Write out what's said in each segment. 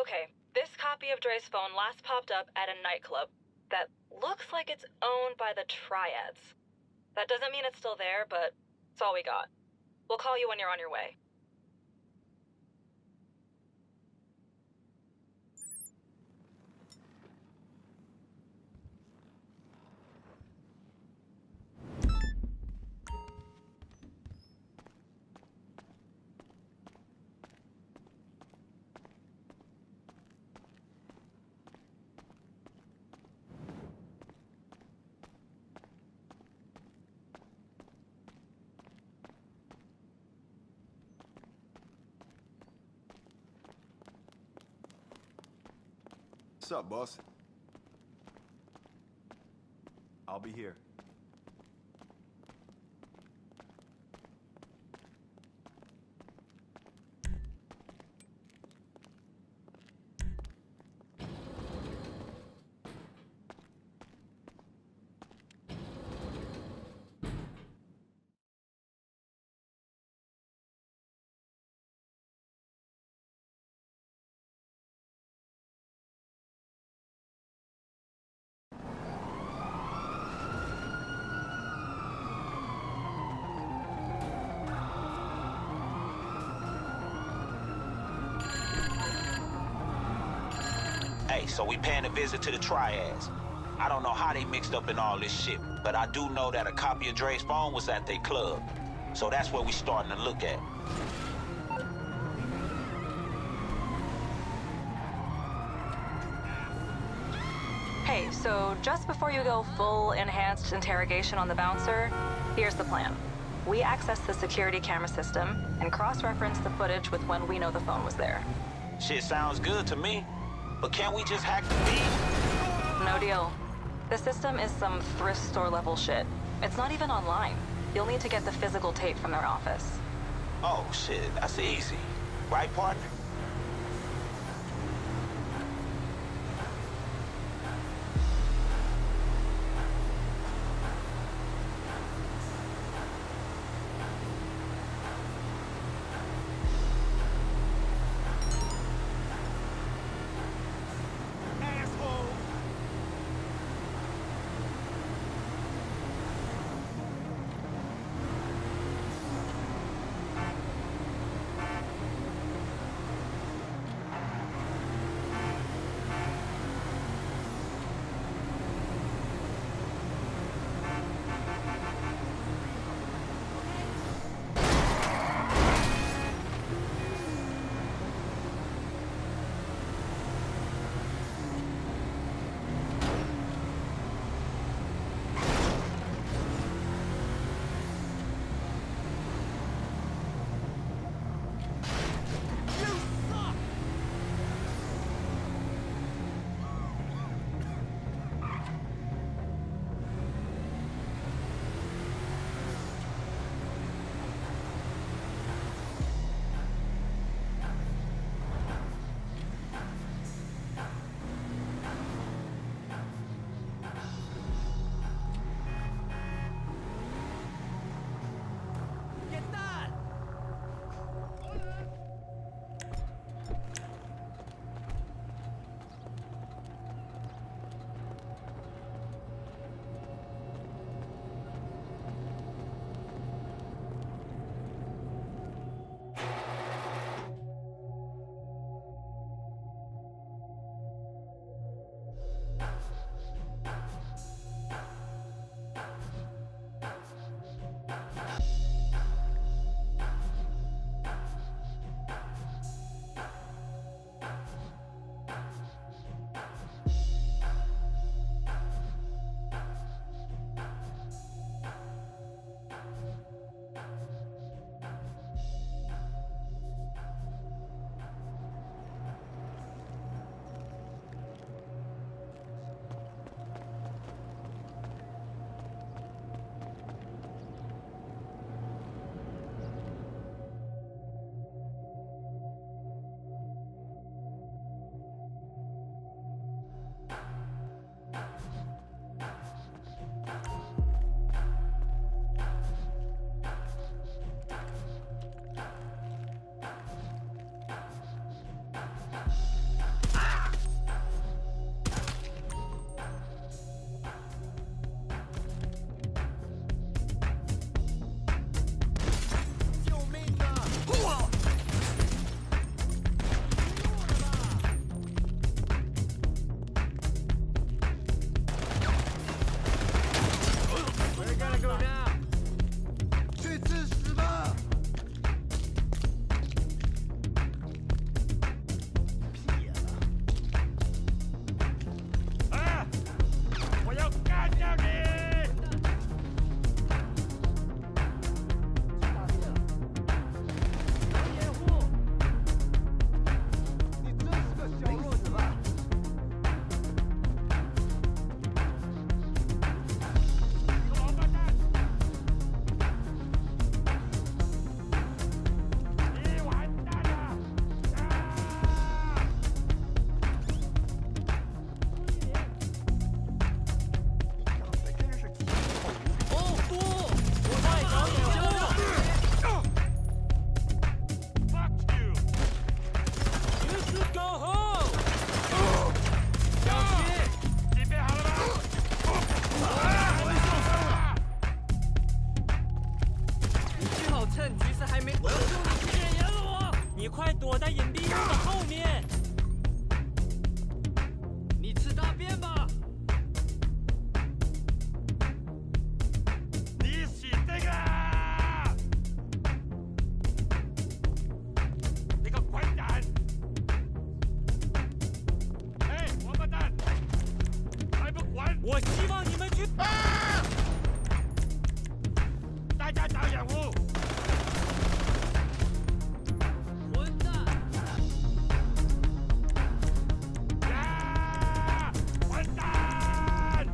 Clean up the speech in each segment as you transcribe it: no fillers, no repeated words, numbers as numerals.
Okay, this copy of Dre's phone last popped up at a nightclub that looks like it's owned by the Triads. That doesn't mean it's still there, but it's all we got. We'll call you when you're on your way. What's up, boss? I'll be here. Hey, so we paying a visit to the Triads. I don't know how they mixed up in all this shit, but I do know that a copy of Dre's phone was at their club. So that's what we starting to look at. Hey, so just before you go full enhanced interrogation on the bouncer, here's the plan. We access the security camera system and cross-reference the footage with when we know the phone was there. Shit sounds good to me, but can't we just hack the feed? No deal. The system is some thrift store level shit. It's not even online. You'll need to get the physical tape from their office. Oh shit, that's easy. Right, partner? 趁局势还没，我要用你检验了我！你快躲在隐蔽用的后面！你吃大便吧！ 你是这个！你个混蛋！哎，王八蛋！还不滚！ 我希望你们去。 啊！大家找掩护！ 混蛋！ 呀！混蛋！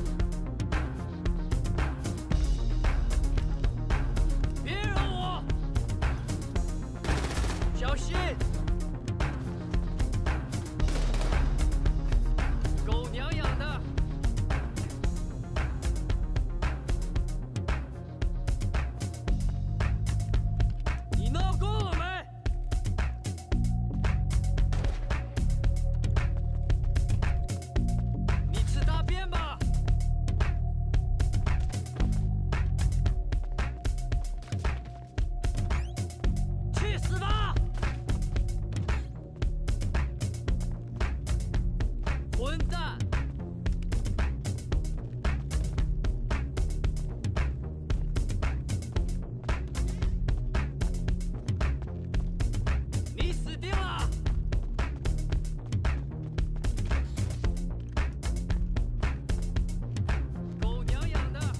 别惹我！小心！狗娘养的！你闹够了没？你吃大便吧！去死吧！混蛋！你死定了！狗娘养的！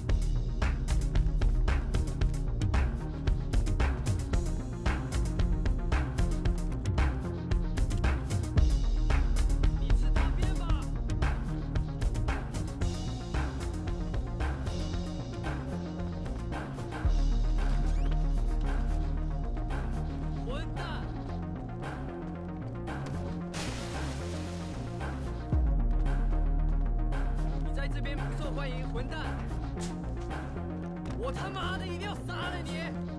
你吃大便吧！混蛋！你在这边不受欢迎，混蛋！我他妈的一定要杀了你！